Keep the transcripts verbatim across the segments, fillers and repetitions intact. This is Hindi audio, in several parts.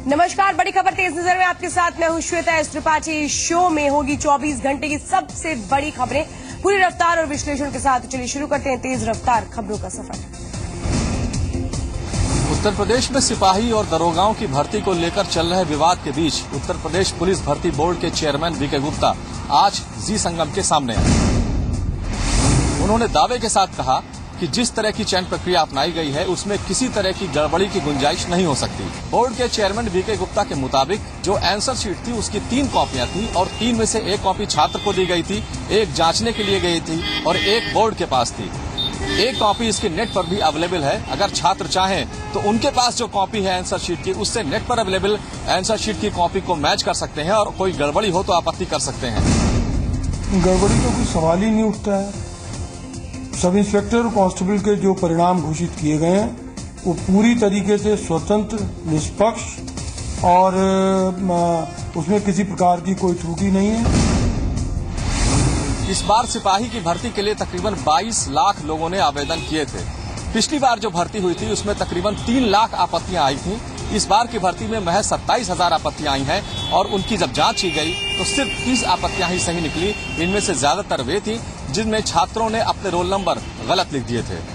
नमस्कार, बड़ी खबर तेज नजर में आपके साथ मैं हूं श्वेता एस त्रिपाठी। शो में होगी चौबीस घंटे की सबसे बड़ी खबरें पूरी रफ्तार और विश्लेषण के साथ। चलिए शुरू करते हैं तेज रफ्तार खबरों का सफर। उत्तर प्रदेश में सिपाही और दरोगाओं की भर्ती को लेकर चल रहे विवाद के बीच उत्तर प्रदेश पुलिस भर्ती बोर्ड के चेयरमैन वीके गुप्ता आज जी संगम के सामने आए। उन्होंने दावे के साथ कहा कि जिस तरह की चयन प्रक्रिया अपनाई गई है उसमें किसी तरह की गड़बड़ी की गुंजाइश नहीं हो सकती। बोर्ड के चेयरमैन वीके गुप्ता के मुताबिक जो आंसर शीट थी उसकी तीन कॉपियां थी और तीन में से एक कॉपी छात्र को दी गई थी, एक जांचने के लिए गई थी और एक बोर्ड के पास थी। एक कॉपी इसके नेट पर भी अवेलेबल है। अगर छात्र चाहें तो उनके पास जो कॉपी है आंसर शीट की उससे नेट पर अवेलेबल आंसर शीट की कॉपी को मैच कर सकते हैं और कोई गड़बड़ी हो तो आपत्ति कर सकते हैं। गड़बड़ी तो कोई सवाल ही नहीं उठता है। सब इंस्पेक्टर और कांस्टेबल के जो परिणाम घोषित किए गए हैं वो पूरी तरीके से स्वतंत्र, निष्पक्ष और उसमें किसी प्रकार की कोई त्रुटि नहीं है। इस बार सिपाही की भर्ती के लिए तकरीबन बाईस लाख लोगों ने आवेदन किए थे। पिछली बार जो भर्ती हुई थी उसमें तकरीबन तीन लाख आपत्तियां आई थी। इस बार की भर्ती में महज सत्ताईस हजार आपत्तियां आई हैं और उनकी जब जांच की गई तो सिर्फ तीस आपत्तियां ही सही निकली। इनमें से ज्यादातर वे थी जिनमें छात्रों ने अपने रोल नंबर गलत लिख दिए थे।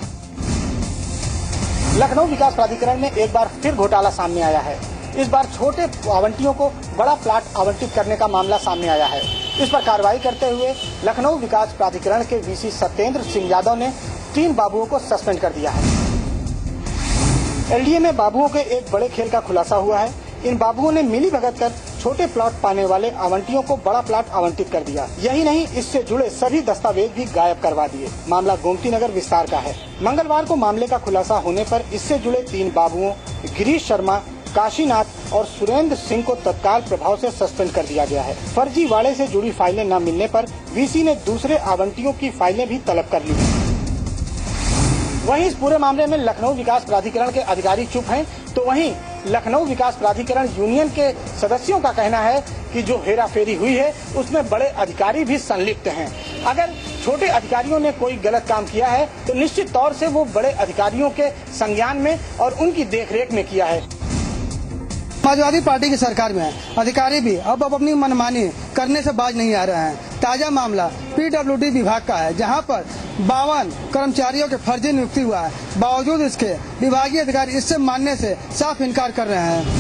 लखनऊ विकास प्राधिकरण में एक बार फिर घोटाला सामने आया है। इस बार छोटे आवंटियों को बड़ा प्लाट आवंटित करने का मामला सामने आया है। इस पर कार्रवाई करते हुए लखनऊ विकास प्राधिकरण के वीसी सत्येंद्र सिंह यादव ने तीन बाबुओं को सस्पेंड कर दिया है। एलडीए में बाबुओं के एक बड़े खेल का खुलासा हुआ है। इन बाबुओं ने मिली भगत कर छोटे प्लॉट पाने वाले आवंटियों को बड़ा प्लॉट आवंटित कर दिया। यही नहीं, इससे जुड़े सभी दस्तावेज भी गायब करवा दिए। मामला गोमती नगर विस्तार का है। मंगलवार को मामले का खुलासा होने पर इससे जुड़े तीन बाबुओं गिरीश शर्मा, काशीनाथ और सुरेंद्र सिंह को तत्काल प्रभाव से सस्पेंड कर दिया गया है। फर्जी वाड़े से जुड़ी फाइलें न मिलने पर वीसी ने दूसरे आवंटियों की फाइलें भी तलब कर ली हैं। वहीं इस पूरे मामले में लखनऊ विकास प्राधिकरण के अधिकारी चुप हैं, तो वहीं लखनऊ विकास प्राधिकरण यूनियन के सदस्यों का कहना है कि जो हेराफेरी हुई है उसमें बड़े अधिकारी भी संलिप्त हैं। अगर छोटे अधिकारियों ने कोई गलत काम किया है तो निश्चित तौर से वो बड़े अधिकारियों के संज्ञान में और उनकी देखरेख में किया है। समाजवादी पार्टी की सरकार में अधिकारी भी अब अब अपनी मनमानी करने से बाज नहीं आ रहे हैं। ताजा मामला पीडब्ल्यूडी विभाग का है, जहां पर बावन कर्मचारियों के फर्जी नियुक्ति हुआ है। बावजूद इसके विभागीय अधिकारी इससे मानने से साफ इनकार कर रहे हैं।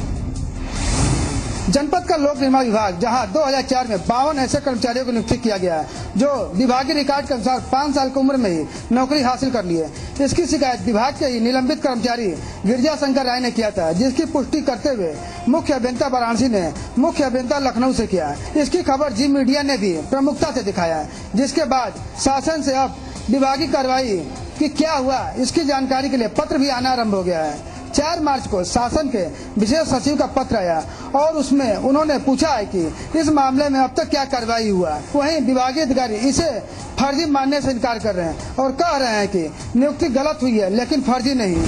जनपद का लोक निर्माण विभाग, जहां दो हज़ार चार में बावन ऐसे कर्मचारियों को नियुक्त किया गया है जो विभागीय रिकॉर्ड के अनुसार पाँच साल की उम्र में ही नौकरी हासिल कर लिए। इसकी शिकायत विभाग के ही निलंबित कर्मचारी गिरजा शंकर राय ने किया था, जिसकी पुष्टि करते हुए मुख्य अभियंता वाराणसी ने मुख्य अभियंता लखनऊ से किया। इसकी खबर जी मीडिया ने भी प्रमुखता से दिखाया, जिसके बाद शासन से अब विभागीय कार्रवाई की क्या हुआ इसकी जानकारी के लिए पत्र भी आना आरम्भ हो गया है। चार मार्च को शासन के विशेष सचिव का पत्र आया और उसमें उन्होंने पूछा है कि इस मामले में अब तक क्या कार्रवाई हुआ। वहीं विभागीय अधिकारी इसे फर्जी मानने से इनकार कर रहे हैं और कह रहे हैं कि नियुक्ति गलत हुई है लेकिन फर्जी नहीं।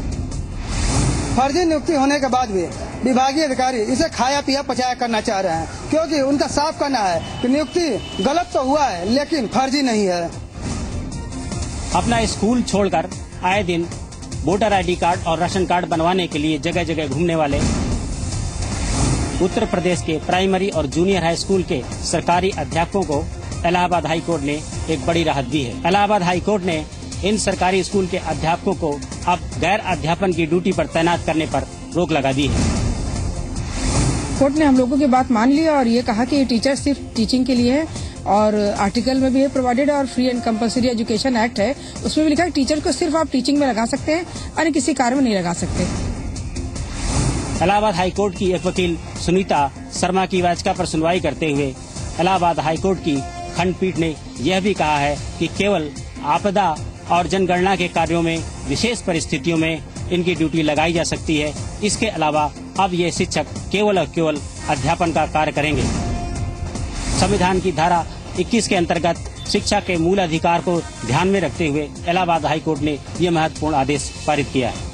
फर्जी नियुक्ति होने के बाद भी विभागीय अधिकारी इसे खाया पिया पचाया करना चाह रहे हैं, क्योंकि उनका साफ कहना है कि नियुक्ति गलत तो हुआ है लेकिन फर्जी नहीं है। अपना स्कूल छोड़कर आए दिन वोटर आईडी कार्ड और राशन कार्ड बनवाने के लिए जगह जगह घूमने वाले उत्तर प्रदेश के प्राइमरी और जूनियर हाई स्कूल के सरकारी अध्यापकों को इलाहाबाद हाई कोर्ट ने एक बड़ी राहत दी है। इलाहाबाद हाई कोर्ट ने इन सरकारी स्कूल के अध्यापकों को अब गैर अध्यापन की ड्यूटी पर तैनात करने पर रोक लगा दी है। कोर्ट ने हम लोगों की बात मान ली और ये कहा कि ये टीचर सिर्फ टीचिंग के लिए है और आर्टिकल में भी है प्रोवाइडेड और free and compulsory education act है, उसमें भी लिखा है टीचर को सिर्फ आप टीचिंग में लगा सकते हैं, अन्य किसी कार्य में नहीं लगा सकते। इलाहाबाद हाई कोर्ट की एक वकील सुनीता शर्मा की याचिका पर सुनवाई करते हुए इलाहाबाद हाई कोर्ट की खंडपीठ ने यह भी कहा है कि केवल आपदा और जनगणना के कार्यों में विशेष परिस्थितियों में इनकी ड्यूटी लगाई जा सकती है। इसके अलावा अब ये शिक्षक केवल और केवल अध्यापन का कार्य करेंगे। संविधान की धारा इक्कीस के अंतर्गत शिक्षा के मूल अधिकार को ध्यान में रखते हुए इलाहाबाद हाई कोर्ट ने यह महत्वपूर्ण आदेश पारित किया है।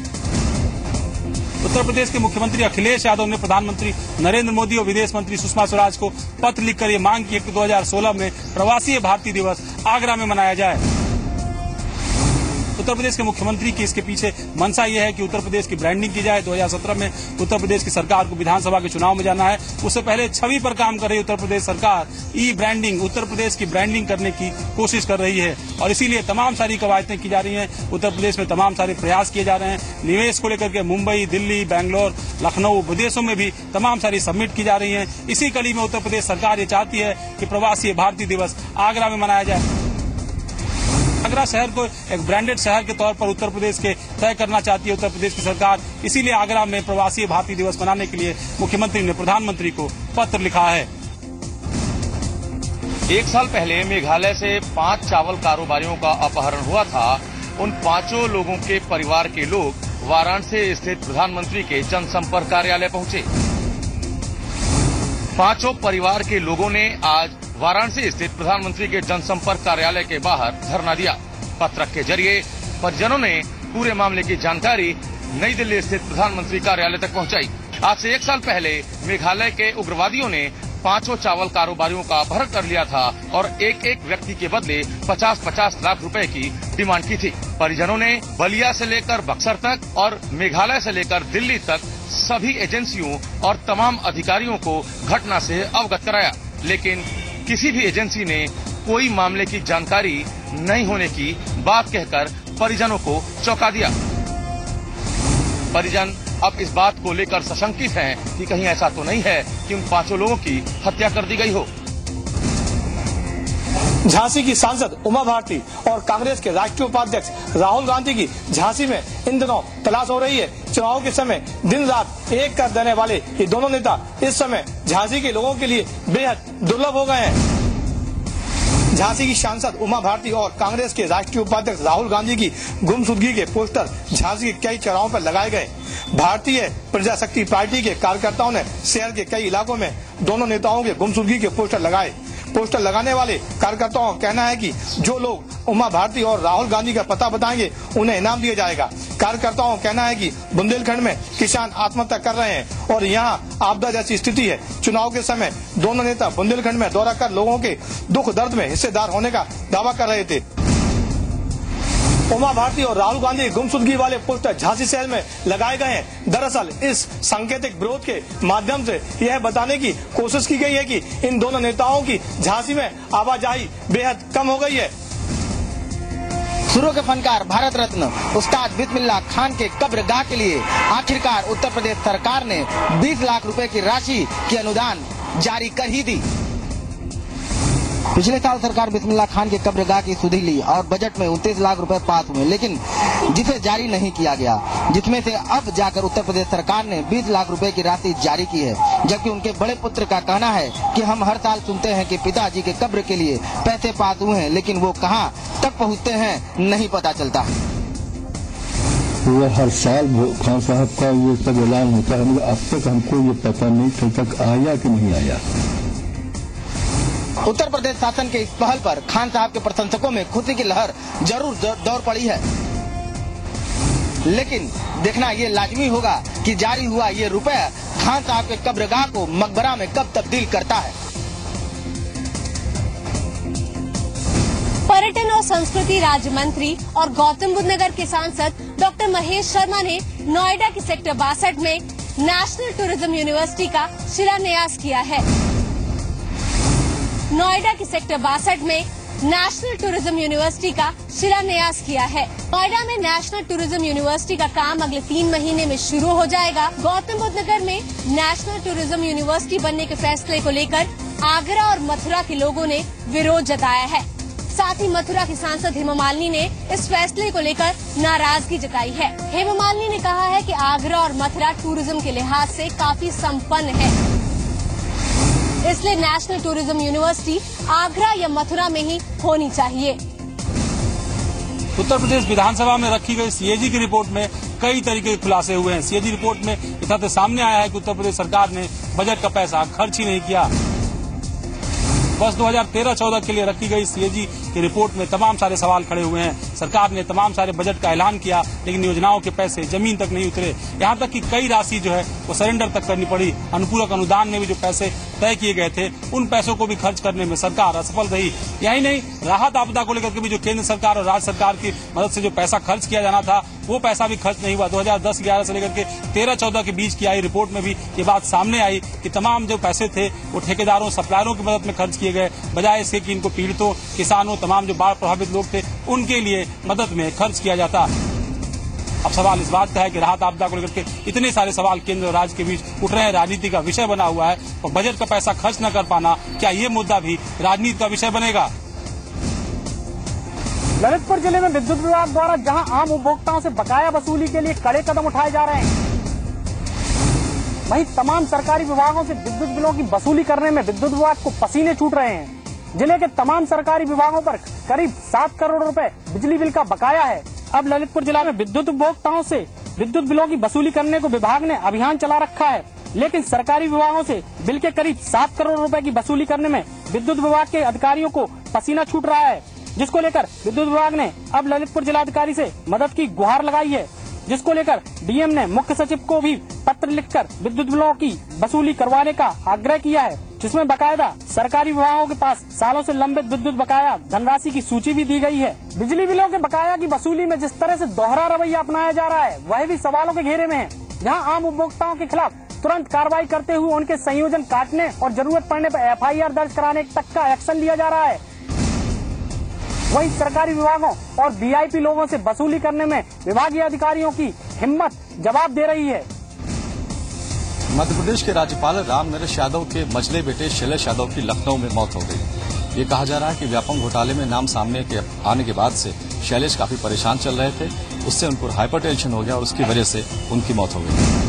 उत्तर प्रदेश के मुख्यमंत्री अखिलेश यादव ने प्रधानमंत्री नरेंद्र मोदी और विदेश मंत्री सुषमा स्वराज को पत्र लिखकर ये मांग की है कि दो हज़ार सोलह में प्रवासी भारतीय दिवस आगरा में मनाया जाए। उत्तर प्रदेश के मुख्यमंत्री की इसके पीछे मंशा ये है कि उत्तर प्रदेश की ब्रांडिंग की जाए। दो हज़ार सत्रह में उत्तर प्रदेश की सरकार को विधानसभा के चुनाव में जाना है, उससे पहले छवि पर काम कर रही उत्तर प्रदेश सरकार ई ब्रांडिंग, उत्तर प्रदेश की ब्रांडिंग करने की कोशिश कर रही है और इसीलिए तमाम सारी कवायदें की जा रही हैं। उत्तर प्रदेश में तमाम सारे प्रयास किए जा रहे हैं। निवेश को लेकर के मुंबई, दिल्ली, बैंगलोर, लखनऊ, विदेशों में भी तमाम सारी सबमिट की जा रही हैं। इसी कड़ी में उत्तर प्रदेश सरकार ये चाहती है कि प्रवासी भारतीय दिवस आगरा में मनाया जाए। आगरा शहर को एक ब्रांडेड शहर के तौर पर उत्तर प्रदेश के तय करना चाहती है उत्तर प्रदेश की सरकार। इसीलिए आगरा में प्रवासी भारतीय दिवस मनाने के लिए मुख्यमंत्री ने प्रधानमंत्री को पत्र लिखा है। एक साल पहले मेघालय से पांच चावल कारोबारियों का अपहरण हुआ था। उन पांचों लोगों के परिवार के लोग वाराणसी स्थित प्रधानमंत्री के जनसंपर्क कार्यालय पहुंचे। पांचों परिवार के लोगों ने आज वाराणसी स्थित प्रधानमंत्री के जनसंपर्क कार्यालय के बाहर धरना दिया। पत्रक के जरिए परिजनों ने पूरे मामले की जानकारी नई दिल्ली स्थित प्रधानमंत्री कार्यालय तक पहुंचाई। आज से एक साल पहले मेघालय के उग्रवादियों ने पांचों चावल कारोबारियों का अपहरण कर लिया था और एक एक व्यक्ति के बदले पचास पचास लाख रुपए की डिमांड की थी। परिजनों ने बलिया से लेकर बक्सर तक और मेघालय से लेकर दिल्ली तक सभी एजेंसियों और तमाम अधिकारियों को घटना से अवगत कराया, लेकिन किसी भी एजेंसी ने कोई मामले की जानकारी नहीं होने की बात कहकर परिजनों को चौंका दिया। परिजन अब इस बात को लेकर सशंकित हैं कि कहीं ऐसा तो नहीं है कि उन पांचों लोगों की हत्या कर दी गई हो। झांसी की सांसद उमा भारती और कांग्रेस के राष्ट्रीय उपाध्यक्ष राहुल गांधी की झांसी में इन दिनों तलाश हो रही है। चुनाव के समय दिन रात एक कर देने वाले ये दोनों नेता इस समय झांसी के लोगों के लिए बेहद दुर्लभ हो गए हैं। झांसी की सांसद उमा भारती और कांग्रेस के राष्ट्रीय उपाध्यक्ष राहुल गांधी की गुमशुदगी के पोस्टर झांसी के कई चौराहों पर लगाए गए। भारतीय प्रजाशक्ति पार्टी के कार्यकर्ताओं ने शहर के कई इलाकों में दोनों नेताओं के गुमशुदगी के पोस्टर लगाए। पोस्टर लगाने वाले कार्यकर्ताओं का कहना है कि जो लोग उमा भारती और राहुल गांधी का पता बताएंगे उन्हें इनाम दिया जाएगा। कार्यकर्ताओं का कहना है कि बुंदेलखंड में किसान आत्महत्या कर रहे हैं और यहाँ आपदा जैसी स्थिति है। चुनाव के समय दोनों नेता बुंदेलखंड में दौरा कर लोगों के दुख दर्द में हिस्सेदार होने का दावा कर रहे थे। उमा भारती और राहुल गांधी गुमशुदगी वाले पोस्टर झांसी शहर में लगाए गए हैं। दरअसल इस सांकेतिक विरोध के माध्यम से यह बताने की कोशिश की गई है कि इन दोनों नेताओं की झांसी में आवाजाही बेहद कम हो गई है। शुरू के फनकार भारत रत्न उस्ताद बिस्मिल्लाह खान के कब्रगाह के लिए आखिरकार उत्तर प्रदेश सरकार ने बीस लाख रुपए की राशि की अनुदान जारी कर ही दी। पिछले साल सरकार बिस्मिल्लाह खान के कब्रगाह की सुधि ली और बजट में उनतीस लाख रुपए पास हुए, लेकिन जिसे जारी नहीं किया गया, जिसमें से अब जाकर उत्तर प्रदेश सरकार ने बीस लाख रुपए की राशि जारी की है। जबकि उनके बड़े पुत्र का कहना है कि हम हर साल सुनते हैं कि पिताजी के कब्र के लिए पैसे पास हुए हैं, लेकिन वो कहाँ तक पहुँचते हैं नहीं पता चलता। वो हर साल खान साहब का ये सब ऐलान होता है, मगर अब तक हमको ये पता नहीं कल तक आया कि नहीं आया। उत्तर प्रदेश शासन के इस पहल पर खान साहब के प्रशंसकों में खुशी की लहर जरूर दौड़ पड़ी है, लेकिन देखना ये लाजमी होगा कि जारी हुआ ये रुपया खान साहब के कब्रगाह को मकबरा में कब तब्दील करता है। पर्यटन और संस्कृति राज्य मंत्री और गौतम बुद्ध नगर के सांसद डॉक्टर महेश शर्मा ने नोएडा के सेक्टर बासठ में नेशनल टूरिज्म यूनिवर्सिटी का शिलान्यास किया है। नोएडा के सेक्टर बासठ में नेशनल टूरिज्म यूनिवर्सिटी का शिलान्यास किया है। नोएडा में नेशनल टूरिज्म यूनिवर्सिटी का काम अगले तीन महीने में शुरू हो जाएगा। गौतम बुद्ध नगर में नेशनल टूरिज्म यूनिवर्सिटी बनने के फैसले को लेकर आगरा और मथुरा के लोगों ने विरोध जताया है। साथ ही मथुरा की सांसद हेमा मालिनी ने इस फैसले को लेकर नाराजगी जताई है। हेमा मालिनी ने कहा है कि आगरा और मथुरा टूरिज्म के लिहाज से काफी संपन्न है, इसलिए नेशनल टूरिज्म यूनिवर्सिटी आगरा या मथुरा में ही होनी चाहिए। उत्तर प्रदेश विधानसभा में रखी गई सीएजी की रिपोर्ट में कई तरीके के खुलासे हुए हैं। सीएजी रिपोर्ट में यह तथ्य सामने आया है कि उत्तर प्रदेश सरकार ने बजट का पैसा खर्च ही नहीं किया। वर्ष दो हज़ार तेरह चौदह के लिए रखी गई सीएजी की रिपोर्ट में तमाम सारे सवाल खड़े हुए हैं। सरकार ने तमाम सारे बजट का ऐलान किया, लेकिन योजनाओं के पैसे जमीन तक नहीं उतरे। यहाँ तक कि कई राशि जो है वो सरेंडर तक करनी पड़ी। अनुपूरक अनुदान में भी जो पैसे तय किए गए थे उन पैसों को भी खर्च करने में सरकार असफल रही। यही नहीं, राहत आपदा को लेकर के भी जो केंद्र सरकार और राज्य सरकार की मदद से जो पैसा खर्च किया जाना था वो पैसा भी खर्च नहीं हुआ। दो हज़ार दस ग्यारह से लेकर के तेरह चौदह के बीच की आई रिपोर्ट में भी ये बात सामने आई कि तमाम जो पैसे थे वो ठेकेदारों, सप्लायरों की मदद में खर्च किए गए, बजाय इसके कि इनको पीड़ितों, किसानों, तमाम जो बाढ़ प्रभावित लोग थे उनके लिए मदद में खर्च किया जाता। अब सवाल इस बात का है कि राहत आपदा को लेकर के इतने सारे सवाल केंद्र और राज्य के बीच उठ रहे हैं, राजनीति का विषय बना हुआ है, और बजट का पैसा खर्च न कर पाना, क्या ये मुद्दा भी राजनीति का विषय बनेगा? ललितपुर जिले में विद्युत विभाग द्वारा जहां आम उपभोक्ताओं से बकाया वसूली के लिए कड़े कदम उठाए जा रहे हैं, वहीं तमाम सरकारी विभागों से विद्युत बिलों की वसूली करने में विद्युत विभाग को पसीने छूट रहे हैं। जिले के तमाम सरकारी विभागों पर करीब सात करोड़ रुपए बिजली बिल का बकाया है। अब ललितपुर जिला में विद्युत उपभोक्ताओं से विद्युत बिलों की वसूली करने को विभाग ने अभियान चला रखा है, लेकिन सरकारी विभागों से बिल के करीब सात करोड़ रुपए की वसूली करने में विद्युत विभाग के अधिकारियों को पसीना छूट रहा है, जिसको लेकर विद्युत विभाग ने अब ललितपुर जिलाधिकारी से मदद की गुहार लगाई है, जिसको लेकर डीएम ने मुख्य सचिव को भी पत्र लिखकर विद्युत बिलों की वसूली करवाने का आग्रह किया है, जिसमें बकायदा सरकारी विभागों के पास सालों से लंबित विद्युत बकाया धनराशि की सूची भी दी गई है। बिजली बिलों के बकाया की वसूली में जिस तरह से दोहरा रवैया अपनाया जा रहा है वह भी सवालों के घेरे में है, जहां आम उपभोक्ताओं के खिलाफ तुरंत कार्रवाई करते हुए उनके संयोजन काटने और जरूरत पड़ने पर एफ आई आर दर्ज कराने तक का एक्शन लिया जा रहा है। वहीं सरकारी विभागों और वी आई पी लोगों से वसूली करने में विभागीय अधिकारियों की हिम्मत जवाब दे रही है। मध्य प्रदेश के राज्यपाल राम नरेश यादव के मझले बेटे शैलेश यादव की लखनऊ में मौत हो गई। ये कहा जा रहा है कि व्यापम घोटाले में नाम सामने के आने के बाद से शैलेश काफी परेशान चल रहे थे, उससे उनको हाइपरटेंशन हो गया और उसकी वजह से उनकी मौत हो गई।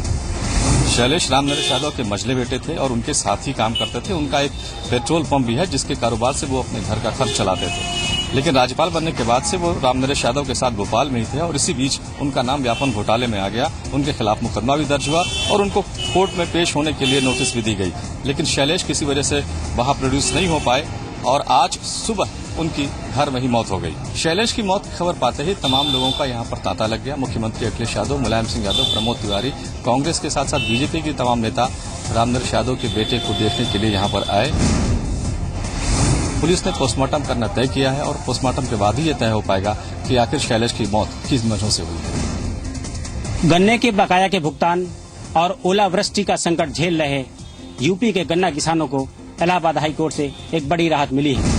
शैलेश राम नरेश यादव के मझले बेटे थे और उनके साथ ही काम करते थे। उनका एक पेट्रोल पंप भी है जिसके कारोबार से वो अपने घर का खर्च चलाते थे, लेकिन राज्यपाल बनने के बाद से वो राम नरेश यादव के साथ भोपाल में ही थे और इसी बीच उनका नाम व्यापम घोटाले में आ गया। उनके खिलाफ मुकदमा भी दर्ज हुआ और उनको कोर्ट में पेश होने के लिए नोटिस भी दी गई, लेकिन शैलेश किसी वजह से वहां प्रोड्यूस नहीं हो पाए और आज सुबह उनकी घर में ही मौत हो गई। शैलेश की मौत की खबर पाते ही तमाम लोगों का यहां पर तांता लग गया। मुख्यमंत्री अखिलेश यादव, मुलायम सिंह यादव, प्रमोद तिवारी, कांग्रेस के साथ साथ बीजेपी के तमाम नेता राम नरेश यादव के बेटे को देखने के लिए यहां पर आए। पुलिस ने पोस्टमार्टम करना तय किया है और पोस्टमार्टम के बाद ही यह तय हो पाएगा कि आखिर शैलेश की मौत किस वजह से हुई है। गन्ने के बकाया के भुगतान और ओलावृष्टि का संकट झेल रहे यूपी के गन्ना किसानों को इलाहाबाद हाईकोर्ट से एक बड़ी राहत मिली है।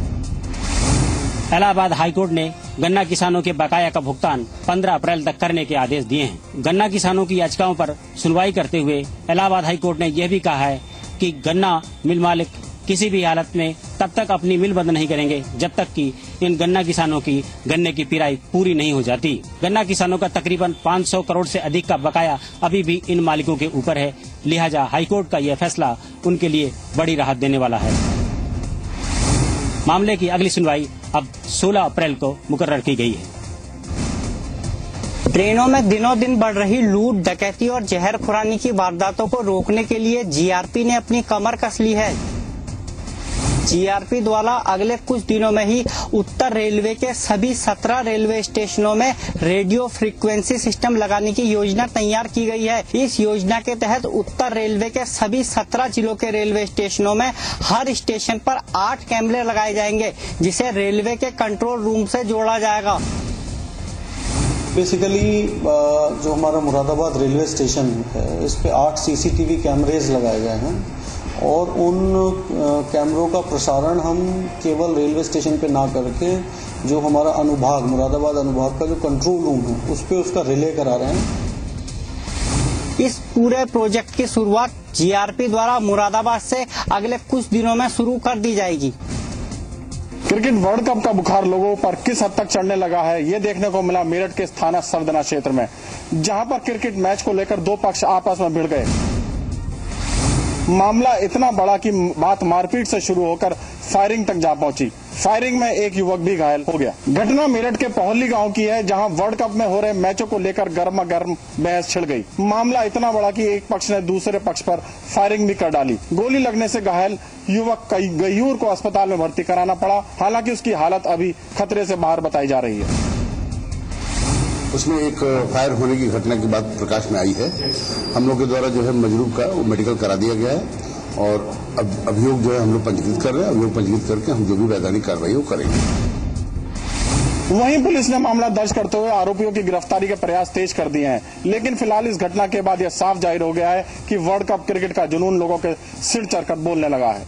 इलाहाबाद हाईकोर्ट ने गन्ना किसानों के बकाया का भुगतान पंद्रह अप्रैल तक करने के आदेश दिए हैं। गन्ना किसानों की याचिकाओं पर सुनवाई करते हुए इलाहाबाद हाईकोर्ट ने यह भी कहा है कि गन्ना मिल मालिक किसी भी हालत में तब तक अपनी मिल बंद नहीं करेंगे जब तक कि इन गन्ना किसानों की गन्ने की पिराई पूरी नहीं हो जाती। गन्ना किसानों का तकरीबन पाँच सौ करोड़ से अधिक का बकाया अभी भी इन मालिकों के ऊपर है, लिहाजा हाईकोर्ट का यह फैसला उनके लिए बड़ी राहत देने वाला है। मामले की अगली सुनवाई अब सोलह अप्रैल को मुकर्रर की गई है। ट्रेनों में दिनों दिन बढ़ रही लूट, डकैती और जहर खुरानी की वारदातों को रोकने के लिए जी आर पी ने अपनी कमर कस ली है। जी आर पी द्वारा अगले कुछ दिनों में ही उत्तर रेलवे के सभी सत्रह रेलवे स्टेशनों में रेडियो फ्रीक्वेंसी सिस्टम लगाने की योजना तैयार की गई है। इस योजना के तहत उत्तर रेलवे के सभी सत्रह जिलों के रेलवे स्टेशनों में हर स्टेशन पर आठ कैमरे लगाए जाएंगे, जिसे रेलवे के कंट्रोल रूम से जोड़ा जाएगा। बेसिकली जो हमारा मुरादाबाद रेलवे स्टेशन है, इस पे आठ सी सी टी वी कैमरेज लगाए गए हैं और उन कैमरों का प्रसारण हम केवल रेलवे स्टेशन पे ना करके जो हमारा अनुभाग, मुरादाबाद अनुभाग का जो कंट्रोल रूम है, उस पे उसका रिले करा रहे हैं। इस पूरे प्रोजेक्ट की शुरुआत जी आर पी द्वारा मुरादाबाद से अगले कुछ दिनों में शुरू कर दी जाएगी। क्रिकेट वर्ल्ड कप का बुखार लोगों पर किस हद तक चढ़ने लगा है, ये देखने को मिला मेरठ के थाना सरदना क्षेत्र में, जहां पर क्रिकेट मैच को लेकर दो पक्ष आपस में भिड़ गए। मामला इतना बड़ा कि बात मारपीट से शुरू होकर फायरिंग तक जा पहुंची। फायरिंग में एक युवक भी घायल हो गया। घटना मेरठ के पहली गांव की है, जहां वर्ल्ड कप में हो रहे मैचों को लेकर गर्मा गर्म बहस छिड़ गई। मामला इतना बड़ा कि एक पक्ष ने दूसरे पक्ष पर फायरिंग भी कर डाली। गोली लगने से घायल युवक गयूर को अस्पताल में भर्ती कराना पड़ा। हालांकि उसकी हालत अभी खतरे से बाहर बताई जा रही है। उसमें एक फायर होने की घटना की बात प्रकाश में आई है। हम लोग के द्वारा जो है मजरूब का वो मेडिकल करा दिया गया है और अब अभियोग जो है हम लोग पंजीकृत कर रहे हैं। अभियोग पंजीकृत करके हम जो भी वैधानिक कार्रवाई वो करेंगे। वहीं पुलिस ने मामला दर्ज करते हुए आरोपियों की गिरफ्तारी के प्रयास तेज कर दिए हैं। लेकिन फिलहाल इस घटना के बाद यह साफ जाहिर हो गया है कि वर्ल्ड कप क्रिकेट का जुनून लोगों के सिर चढ़कर बोलने लगा है।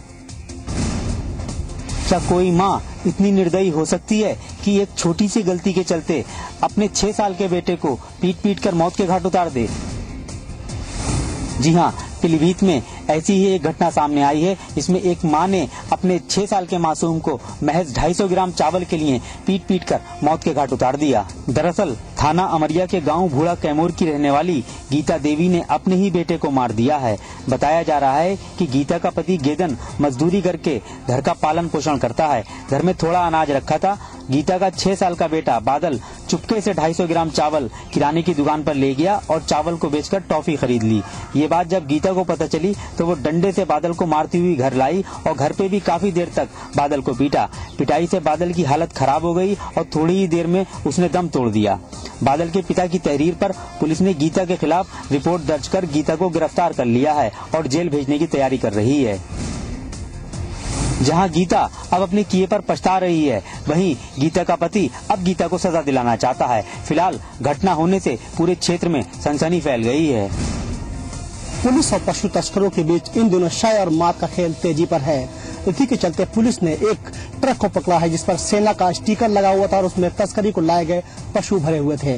क्या कोई माँ इतनी निर्दयी हो सकती है कि एक छोटी सी गलती के चलते अपने छह साल के बेटे को पीट पीट कर मौत के घाट उतार दे? जी हाँ, पीलीभीत में ऐसी ही एक घटना सामने आई है। इसमें एक मां ने अपने छह साल के मासूम को महज ढाई सौ ग्राम चावल के लिए पीट पीट कर मौत के घाट उतार दिया। दरअसल थाना अमरिया के गांव भूड़ा कैमूर की रहने वाली गीता देवी ने अपने ही बेटे को मार दिया है। बताया जा रहा है कि गीता का पति गेदन मजदूरी करके घर का पालन पोषण करता है। घर में थोड़ा अनाज रखा था। गीता का छह साल का बेटा बादल चुपके से ढाई सौ ग्राम चावल किराने की दुकान पर ले गया और चावल को बेचकर टॉफी खरीद ली। ये बात जब गीता को पता चली तो वो डंडे से बादल को मारती हुई घर लाई और घर पे भी काफी देर तक बादल को पीटा। पिटाई से बादल की हालत खराब हो गई और थोड़ी ही देर में उसने दम तोड़ दिया। बादल के पिता की तहरीर पर पुलिस ने गीता के खिलाफ रिपोर्ट दर्ज कर गीता को गिरफ्तार कर लिया है और जेल भेजने की तैयारी कर रही है। जहां गीता अब अपने किए पर पछता रही है, वहीं गीता का पति अब गीता को सजा दिलाना चाहता है। फिलहाल घटना होने से पूरे क्षेत्र में सनसनी फैल गई है। पुलिस और पशु तस्करों के बीच इन दिनों शय और मार का खेल तेजी पर है। इसी के चलते पुलिस ने एक ट्रक को पकड़ा है जिस पर सेना का स्टिकर लगा हुआ था और उसमें तस्करी को लाए गए पशु भरे हुए थे।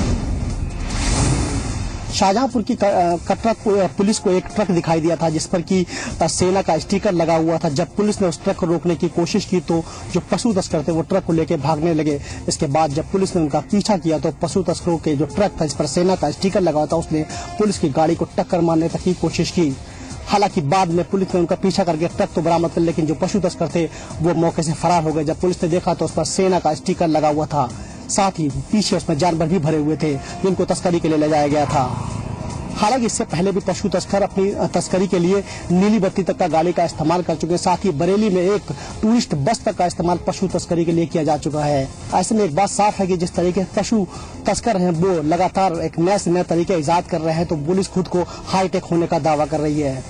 शाहजहांपुर की कटरा पुलिस को एक ट्रक दिखाई दिया था जिस पर की सेना का स्टिकर लगा हुआ था। जब पुलिस ने उस ट्रक को रोकने की कोशिश की तो जो पशु तस्कर थे वो ट्रक को लेकर भागने लगे। इसके बाद जब पुलिस ने उनका पीछा किया तो पशु तस्करों के जो ट्रक था जिस पर सेना का स्टिकर लगा हुआ था उसने पुलिस की गाड़ी को टक्कर मारने तक की कोशिश की। हालांकि बाद में पुलिस ने उनका पीछा करके ट्रक तो बरामद कर, लेकिन जो पशु तस्कर थे वो मौके से फरार हो गए। जब पुलिस ने देखा तो उस पर सेना का स्टिकर लगा हुआ था, साथ ही पीछे उसमें जानवर भी भरे हुए थे जिनको तस्करी के लिए ले जाया गया था। हालांकि इससे पहले भी पशु तस्कर अपनी तस्करी के लिए नीली बत्ती तक का गाड़ी का इस्तेमाल कर चुके हैं। साथ ही बरेली में एक टूरिस्ट बस तक का इस्तेमाल पशु तस्करी के लिए किया जा चुका है। ऐसे में एक बात साफ है कि जिस तरीके से पशु तस्कर हैं वो लगातार एक नए से नए तरीके ईजाद कर रहे हैं, तो पुलिस खुद को हाईटेक होने का दावा कर रही है।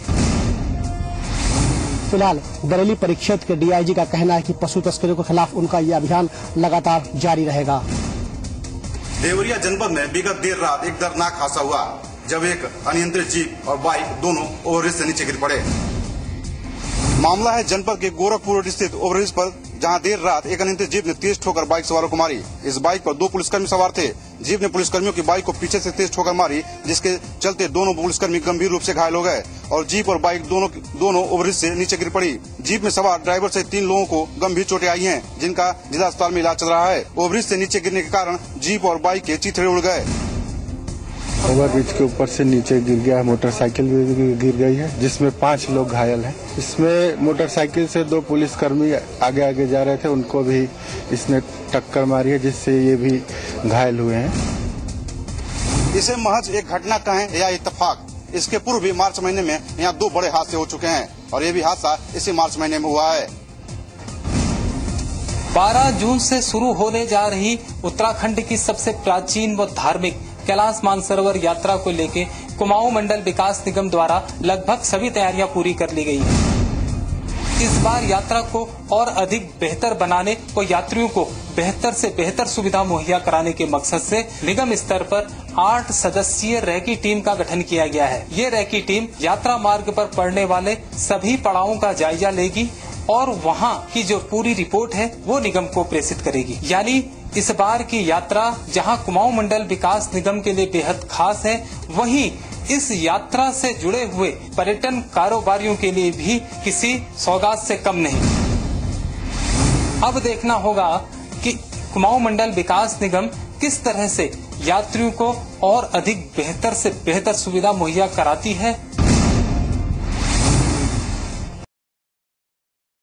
फिलहाल बरेली परिक्षेत्र के डीआईजी का कहना है कि पशु तस्करों के खिलाफ उनका यह अभियान लगातार जारी रहेगा। देवरिया जनपद में विगत देर रात एक दर्दनाक हादसा हुआ जब एक अनियंत्रित जीप और बाइक दोनों ओवरब्रिज से नीचे गिर पड़े। मामला है जनपद के गोरखपुर रोड स्थित ओवरब्रिज पर, जहां देर रात एक अनियंत्रित जीप ने तेज ठोकर बाइक सवारों को मारी। इस बाइक पर दो पुलिसकर्मी सवार थे। जीप ने पुलिसकर्मियों की बाइक को पीछे से तेज ठोकर मारी, जिसके चलते दोनों पुलिसकर्मी गंभीर रूप से घायल हो गए और जीप और बाइक दोनों दोनों ओवरब्रिज से नीचे गिर पड़ी। जीप में सवार ड्राइवर सहित तीन लोगों को गंभीर चोटें आई हैं, जिनका जिला अस्पताल में इलाज चल रहा है। ओवरब्रिज से नीचे गिरने के कारण जीप और बाइक के चीथड़े उड़ गए। ओवरब्रिज के ऊपर से नीचे गिर गया, मोटरसाइकिल भी गिर गई है जिसमें पांच लोग घायल हैं। इसमें मोटरसाइकिल से दो पुलिसकर्मी आगे आगे जा रहे थे, उनको भी इसने टक्कर मारी है जिससे ये भी घायल हुए हैं। इसे महज एक घटना कहें या इत्तेफाक, इसके पूर्व भी मार्च महीने में यहाँ दो बड़े हादसे हो चुके हैं और ये भी हादसा इसी मार्च महीने में हुआ है। बारह जून से शुरू होने जा रही उत्तराखंड की सबसे प्राचीन व धार्मिक कैलाश मानसरोवर यात्रा को लेकर कुमाऊं मंडल विकास निगम द्वारा लगभग सभी तैयारियां पूरी कर ली गई हैं। इस बार यात्रा को और अधिक बेहतर बनाने व यात्रियों को बेहतर से बेहतर सुविधा मुहैया कराने के मकसद से निगम स्तर पर आठ सदस्यीय रैकी टीम का गठन किया गया है। ये रैकी टीम यात्रा मार्ग पर पड़ने वाले सभी पड़ावों का जायजा लेगी और वहाँ की जो पूरी रिपोर्ट है वो निगम को प्रेषित करेगी। यानी इस बार की यात्रा जहां कुमाऊं मंडल विकास निगम के लिए बेहद खास है, वहीं इस यात्रा से जुड़े हुए पर्यटन कारोबारियों के लिए भी किसी सौगात से कम नहीं। अब देखना होगा कि कुमाऊं मंडल विकास निगम किस तरह से यात्रियों को और अधिक बेहतर से बेहतर सुविधा मुहैया कराती है